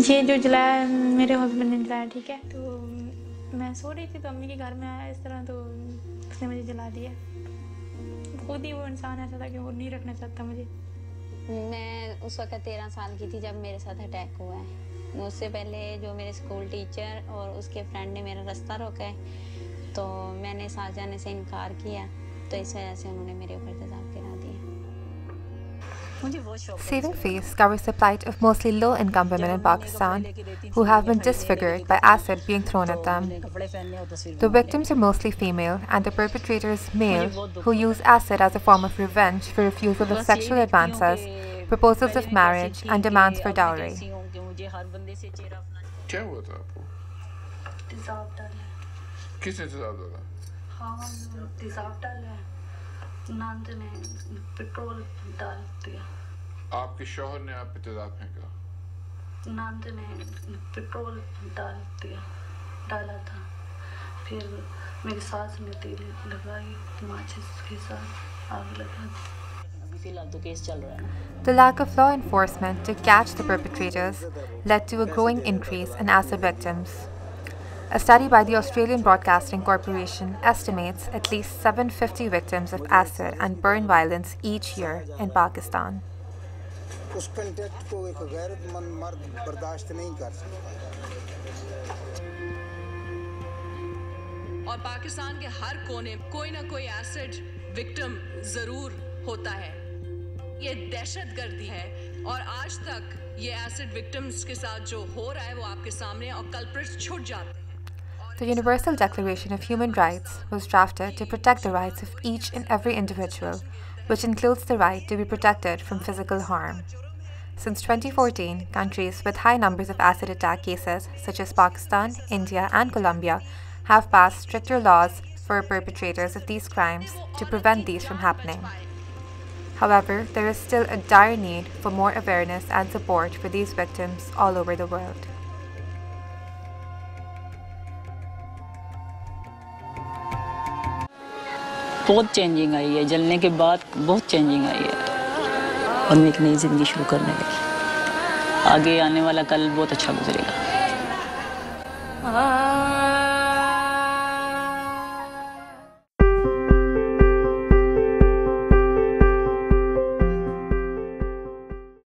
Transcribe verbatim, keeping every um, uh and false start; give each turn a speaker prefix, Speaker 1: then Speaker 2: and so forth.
Speaker 1: ये जो जलाया मेरे हस्बैंड ने जलाया, ठीक है। तो मैं सो रही थी तो अम्मी के घर में आया इस तरह, तो उसने मुझे जला दिया। खुद ही वो इंसान ऐसा था कि वो नहीं रखना चाहता मुझे।
Speaker 2: मैं उस वक्त तेरह साल की थी जब मेरे साथ अटैक हुआ है। उससे पहले जो मेरे स्कूल टीचर और उसके फ्रेंड ने मेरा रास्ता रोका है, तो मैंने साथ जाने से इनकार किया, तो इस वजह से उन्होंने मेरे ऊपर तेजाब गिरा दिया।
Speaker 3: Saving Face covers the plight of mostly low-income women in Pakistan who have been disfigured by acid being thrown at them. The victims are mostly female and the perpetrator is male, who use acid as a form of revenge for refusal of sexual advances, proposals of marriage and demands for dowry.
Speaker 4: क्या हुआ था आपको?
Speaker 5: तेजाब डाला।
Speaker 4: किसने तेजाब डाला?
Speaker 5: हाँ, तेजाब डाला। नंद ने पेट्रोल डाल दिया।
Speaker 4: आपके शौहर ने आप पे तेजाब फेंका?
Speaker 5: नंद ने पेट्रोल डाल दिया डाला था। फिर मेरी सास ने तेल लगाई, माचिस के साथ आग लगा दी।
Speaker 3: The lack of law enforcement to catch the perpetrators led to a growing increase in acid victims. A study by the Australian Broadcasting Corporation estimates at least seven hundred fifty victims of acid and burn violence each year in Pakistan.
Speaker 6: उस contact को एक गैरतमंद मर्द बर्दाश्त नहीं कर सकता।
Speaker 7: और पाकिस्तान के हर कोने कोई ना कोई एसिड विक्टिम जरूर होता है। ये दहशतगर्दी है और आज तक ये एसिड विक्टिम्स के साथ जो हो रहा है वो आपके सामने, और कल्प्रिट्स छूट जाते हैं।
Speaker 3: The Universal Declaration of Human Rights was drafted to protect the rights of each and every individual, which includes the right to be protected from physical harm. Since twenty fourteen, countries with high numbers of acid attack cases, such as Pakistan, India, and Colombia, have passed stricter laws for perpetrators of these crimes to prevent these from happening. However, there is still a dire need for more awareness and support for these victims all over the world.
Speaker 8: बहुत changing आई है, जलने के बाद बहुत changing आई है और मैं एक नई ज़िंदगी शुरू करने लगी। आगे आने वाला कल बहुत अच्छा गुजरेगा।